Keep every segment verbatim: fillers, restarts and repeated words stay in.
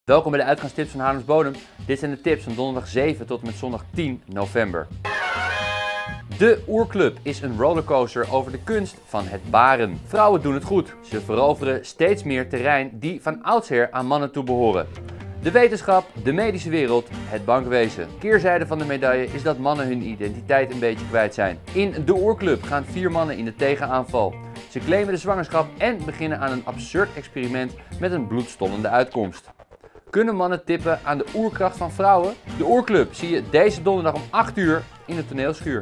Welkom bij de uitgangstips van Haarlems Bodem. Dit zijn de tips van donderdag zeven tot en met zondag tien november. De Oerclub is een rollercoaster over de kunst van het baren. Vrouwen doen het goed. Ze veroveren steeds meer terrein die van oudsher aan mannen toebehoren. De wetenschap, de medische wereld, het bankwezen. Keerzijde van de medaille is dat mannen hun identiteit een beetje kwijt zijn. In de Oerclub gaan vier mannen in de tegenaanval. Ze claimen de zwangerschap en beginnen aan een absurd experiment met een bloedstollende uitkomst. Kunnen mannen tippen aan de oerkracht van vrouwen? De Oerclub zie je deze donderdag om acht uur in de toneelschuur.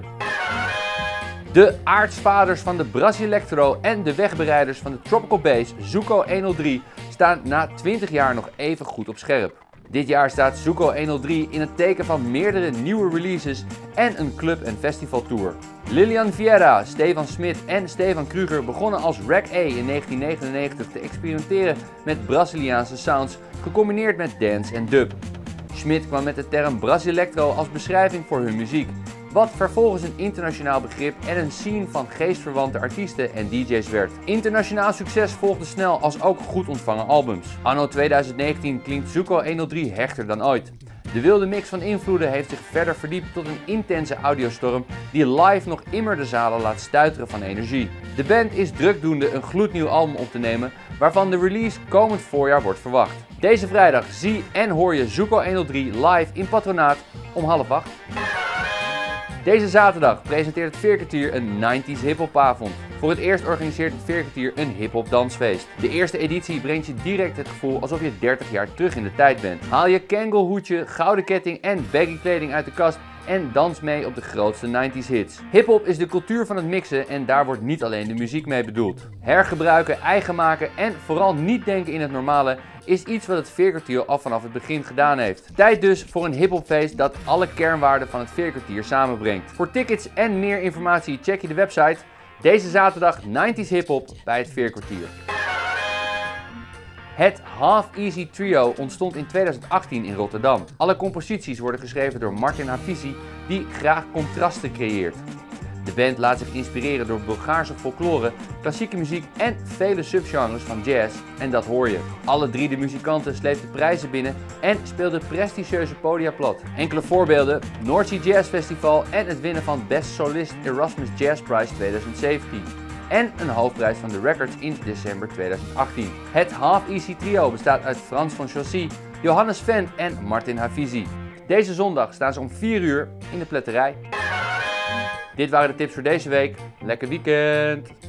De aartsvaders van de Brasilektro en de wegbereiders van de Tropical Bass, Zuko honderddrie, staan na twintig jaar nog even goed op scherp. Dit jaar staat Zuko honderddrie in het teken van meerdere nieuwe releases en een club- en festivaltour. Lilian Vieira, Stefan Smit en Stefan Kruger begonnen als Rack A in negentien negenennegentig te experimenteren met Braziliaanse sounds, gecombineerd met dance en dub. Smit kwam met de term Brasilektro als beschrijving voor hun muziek, wat vervolgens een internationaal begrip en een scene van geestverwante artiesten en D J's werd. Internationaal succes volgde snel als ook goed ontvangen albums. Anno tweeduizend negentien klinkt Zuko honderddrie hechter dan ooit. De wilde mix van invloeden heeft zich verder verdiept tot een intense audiostorm die live nog immer de zalen laat stuiteren van energie. De band is drukdoende een gloednieuw album op te nemen, waarvan de release komend voorjaar wordt verwacht. Deze vrijdag zie en hoor je Zuko honderddrie live in Patronaat om half acht. Deze zaterdag presenteert het Veerkwartier een nineties hiphopavond. Voor het eerst organiseert het Veerkwartier een hiphop dansfeest. De eerste editie brengt je direct het gevoel alsof je dertig jaar terug in de tijd bent. Haal je Kangol hoedje, gouden ketting en baggy kleding uit de kast en dans mee op de grootste nineties hits. Hiphop is de cultuur van het mixen en daar wordt niet alleen de muziek mee bedoeld. Hergebruiken, eigen maken en vooral niet denken in het normale is iets wat het Veerkwartier al vanaf het begin gedaan heeft. Tijd dus voor een hiphopfeest dat alle kernwaarden van het Veerkwartier samenbrengt. Voor tickets en meer informatie check je de website. Deze zaterdag nineties hiphop bij het Veerkwartier. Het Half Easy Trio ontstond in tweeduizend achttien in Rotterdam. Alle composities worden geschreven door Martin Hafizi, die graag contrasten creëert. De band laat zich inspireren door Bulgaarse folklore, klassieke muziek en vele subgenres van jazz, en dat hoor je. Alle drie de muzikanten sleepten prijzen binnen en speelden prestigieuze podia plat. Enkele voorbeelden: North Sea Jazz Festival en het winnen van Best Solist Erasmus Jazz Prize tweeduizend zeventien. En een hoofdprijs van de Records in december tweeduizend achttien. Het Half Easy Trio bestaat uit Frans van Chaussy, Johannes Vent en Martin Hafizi. Deze zondag staan ze om vier uur in de Pletterij. Dit waren de tips voor deze week. Lekker weekend!